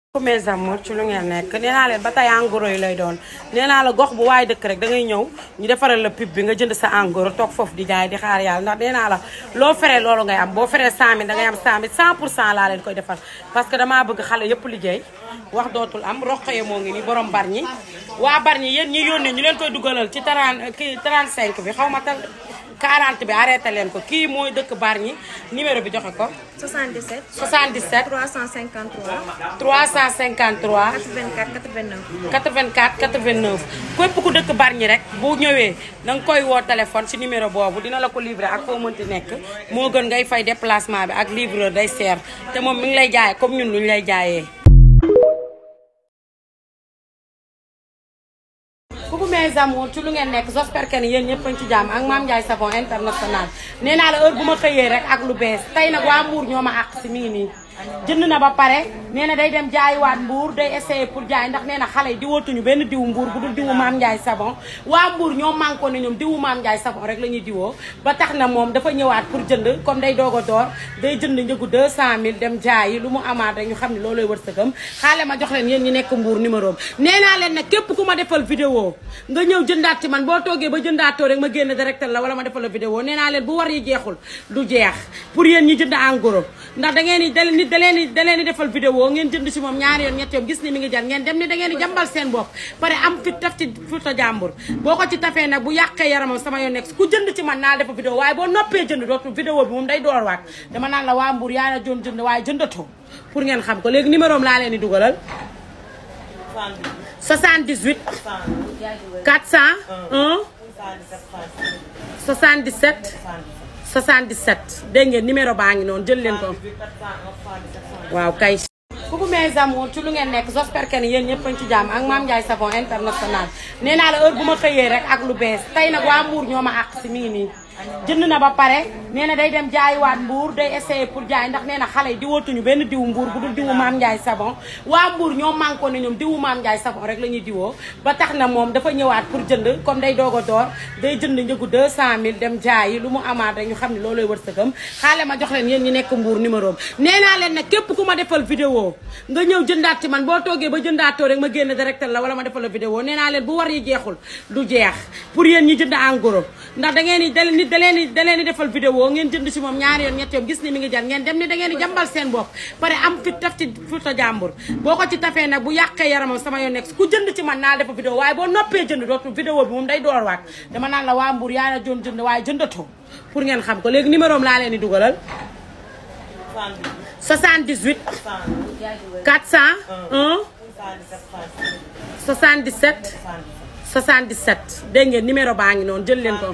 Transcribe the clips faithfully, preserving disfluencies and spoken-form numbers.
mes amours ci lu ngeen nekk nee naa leen ba tey en gros yi lay doon nee naa la gox bu waaye dëkk rek da ngay ñëw ñu defaral la pub bi nga jënd sa en gros toog foofu di jaay di xaar yàlla ndax nee naa la loo feree loolu ngay am boo feree cent mille da ngay am cent mille cent pour cent laa leen koy defal parce que damaa bëgg xale yëpp liggéey wax dootul am roqoye moo ngi nii borom bargny waa bargny yéen ñi yónnee ñu leen koy dugalal ci trente kii trente-cinq bi xaw ma tal quarante bi arrêté leen ko kii mooy dëkk bargny numéro bi joxe ko soixante-dix-sept soixante-dix-sept trois cent cinquante-trois trois cent cinquante-trois quatre-vingt-quatre quatre-vingt-neuf quatre-vingt-quatre quatre-vingt-neuf képp ku dëkk bargny rek bu ñëwee da nga koy woo téléphone ci numéro boobu dina la ko livrer ak foo mënti nekk moo gën ngay fay déplacement bi ak livreur day seer te moom mi ngi lay jaay comme ñun lu ñu lay jaayee. coucou mes amours ci lu ngeen nekk j'espère que ni yéen ñëpp a ngi ci jàmm ak Mame Ndiaye savon international nee naa la heure bu ma xëyee rek ak lu bees tey nag waa Mbour ñoo ma àq si mi ngi nii jënd na ba pare nee na day dem jaayiwaat Mbour day essayer pour jaay ndax nee na xale yi diwootuñu benn diwu Mbour bu dul diwu Mame Ndiaye savon waa Mbour ñoo manko ne ñoom diwu Mame Ndiaye savon rek la ñuy diwoo ba tax na moom dafa ñëwaat pour jënd comme day doog a door day jënd njëgu deux cent mille dem jaayi lu mu amaat rek ñu xam ne looloy wërsëgam xaale ma jox leen yéen ñi nekk Mbour numéro nee naa leen nag képp ku ma defal vidéo nga ñëw jëndaat ci man boo toogee ba jëndaatoo rek ma génn directeur la wala ma defal la vidéo nee naa leen bu war yi jeexul du jeex pour yéen ñi jënd en gros ndax da ngeen di nit da leen di da leen di defal vidéo ngeen jënd ci moom ñaari yoon ñetti yoon gis ni mi ngi jar ngeen dem ni da ngeen di jàmbal seen bopp pare am fit taf ci futa jàmbur boo ko ci tafee nag bu yàqee yaramam sama yoon nekk ku jënd ci man naa defal vidéo waaye boo noppee jënd dootu vidéo bi moom day door waat dama naan la waa Mbour yaa na joon jënd waaye jëndatoo pour ngeen xam ko léegi numéro am laa leen di dugalal soixante-dix-huit quatre cent un soixante-dix-sept soixante-dix-sept dégg ngeen numéro baa ngi noonu jël leen ko waaw kay. coucou mes amours ci lu ngeen nekk j'espère que ni yéen ñëpp a ngi ci jàmm ak Mame Ndiaye savon international nee naa la heure bu ma xëyee rek ak lu bees tey nag waa Mbour ñoo ma àq si mi ngi nii jënd na ba pare nee na day dem jaayiwaat Mbour day essayer pour jaay ndax nee na xale yi diwootuñu benn diwu Mbour bu dul diwu Mame Ndiaye savon waa Mbour ñoo manko ne ñoom diwu Mame Ndiaye savon rek la ñuy diwoo ba tax na moom dafa ñëwaat pour jënd comme day doog a door day jënd njëgu deux cent mille dem jaayi lu mu amaat rek ñu xam ne looloy wërsëgam xaale ma jox leen yéen ñi nekk Mbour numéro nee naa leen nag képp ku ma defal vidéo nga ñëw jëndaat ci man boo toogee ba jëndaatoo rek ma génn directeur la wala ma defal la vidéo nee naa leen bu war yi jeexul du jeex pour yéen ñi jënd en gros ndax da ngeen di nit da leen di da leen di defal vidéo ngeen jënd ci moom ñaari yoon ñetti yoon gis ni mi ngi jar ngeen dem ni da ngeen di jàmbal seen bopp pare am fit taf ci futa jàmbur boo ko ci tafee nag bu yàqee yaramam sama yoon nekk ku jënd ci man naa defal vidéo waaye boo noppee jënd dootu vidéo bi moom day door waat dama naan la waa Mbour yaa na joon jënd waaye jëndatoo pour ngeen xam ko léegi numéro am laa leen di dugalal soixante-dix-huit quatre cent un soixante-dix-sept soixante-dix-sept dégg ngeen numéro baa ngi noonu jël leen ko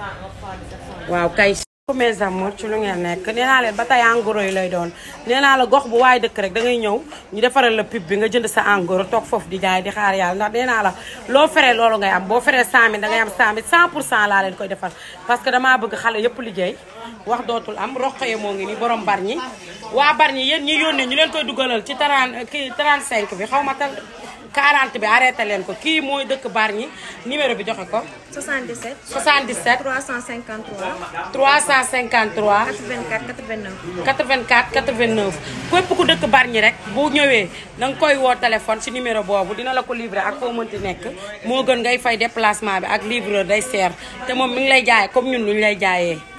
waaw kay. mes amours ci lu ngeen nekk nee naa leen ba tey en gros yi lay doon nee naa la gox bu waaye dëkk rek da ngay ñëw ñu defaral la pub bi nga jënd sa en gros toog foofu di jaay di xaar yàlla ndax nee naa la loo feree loolu ngay am boo feree cent mille da ngay am cent mille cent pour cent laa leen koy defal parce que damaa bëgg xale yëpp liggéey wax dootul am roqoye moo ngi nii borom bargny waa bargny yéen ñi yónnee ñu leen koy dugalal ci trente kii trente-cinq bi xaw ma tal quarante bi arrêté leen ko kii mooy dëkk bargny numéro bi joxe ko soixante-dix-sept soixante-dix-sept trois cent cinquante-trois trois cent cinquante-trois quatre-vingt-quatre quatre-vingt-neuf quatre-vingt-quatre quatre-vingt-neuf képp ku dëkk bargny rek bu ñëwee da nga koy woo téléphone ci numéro boobu dina la ko livrer ak foo mënti nekk moo gën ngay fay déplacement bi ak livreur day seer te moom mi ngi lay jaayee comme ñun lu ñu lay jaayee